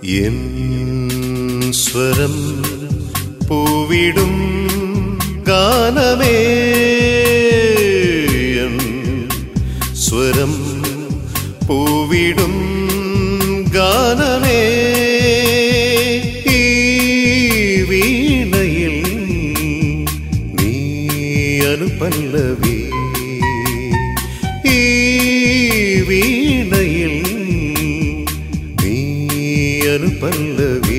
N സ്വരം പൂവിടും ഗാനമേ, N സ്വരം പൂവിടും ഗാനമേ, ഈ വീണയിൽ നീ അനുപല്ലവി, ഈ വീണയിൽ നീ അനുപല്ലവി.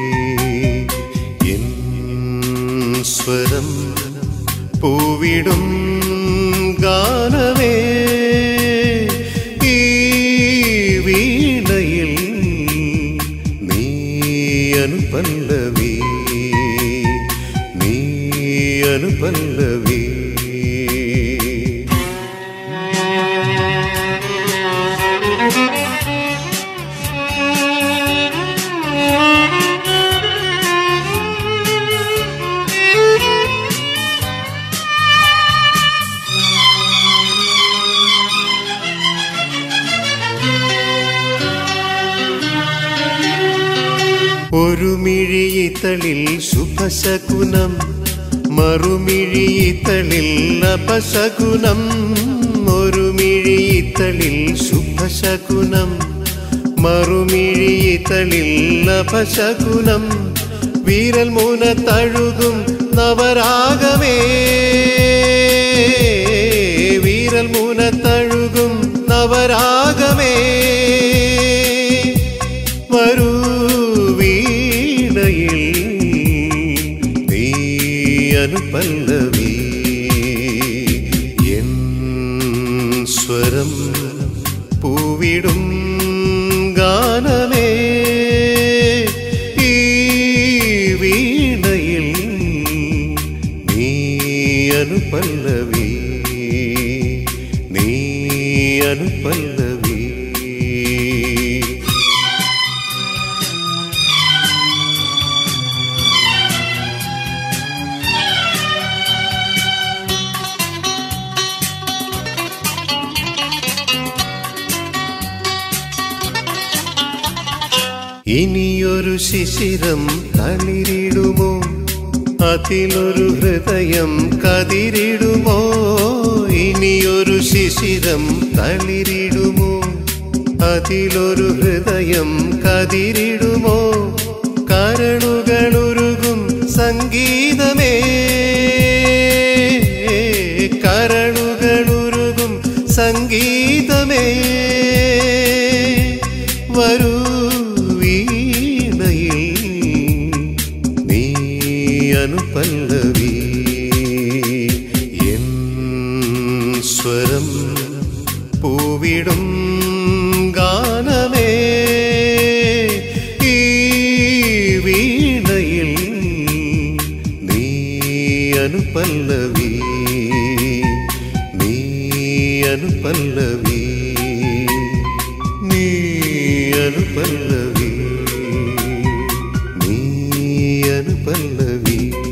എൻ സ്വരം പൂവിടും ഗാനമേ, ഈ വീണയിൽ നീ അനുപല്ലവി, നീ അനുപല്ലവി. ഒരു മിഴിയിത്തളിൽ ശുഭശകുനം, മറുമിഴിയിത്തളിൽ അപശകുനം. ഒരു മിഴിയിത്തളിൽ ശുഭശകുനം, മറുമിഴിയിത്തളിൽ അപശകുനം. വീരൽ മൂന തഴുകും നവരാഗമേ, വീരൽ മൂന തഴുകും നവരാഗമേ. വരൂ വീണയിൽ നീ അനുപല്ലവി, എൻ സ്വരം പൂവിടും ഗാനമേ, ഈ വീണയിൽ നീ അനുപല്ലവി, നീ അനുപല്ലവി. ഇനിയൊരു ശിശിരം തളിരിടുമോ, അതിലൊരു ഹൃദയം കതിരിടുമോ. ഇനിയൊരു ശിശിരം തളിരിടുമോ, അതിലൊരു ഹൃദയം കതിരിടുമോ. കരളുകളുരുകും സംഗീതമേ, കരളുകളുരുകും സംഗീതമേ. വരൂ വീണയിൽ നീ അനുപല്ലവി, എൻ സ്വരം പൂവിടും ഗാനമേ, ഈ വീണയിൽ നീ അനുപല്ലവി, നീ അനുപല്ലവി, നീ അനുപല്ലവി, നീ അനുപല്ലവി.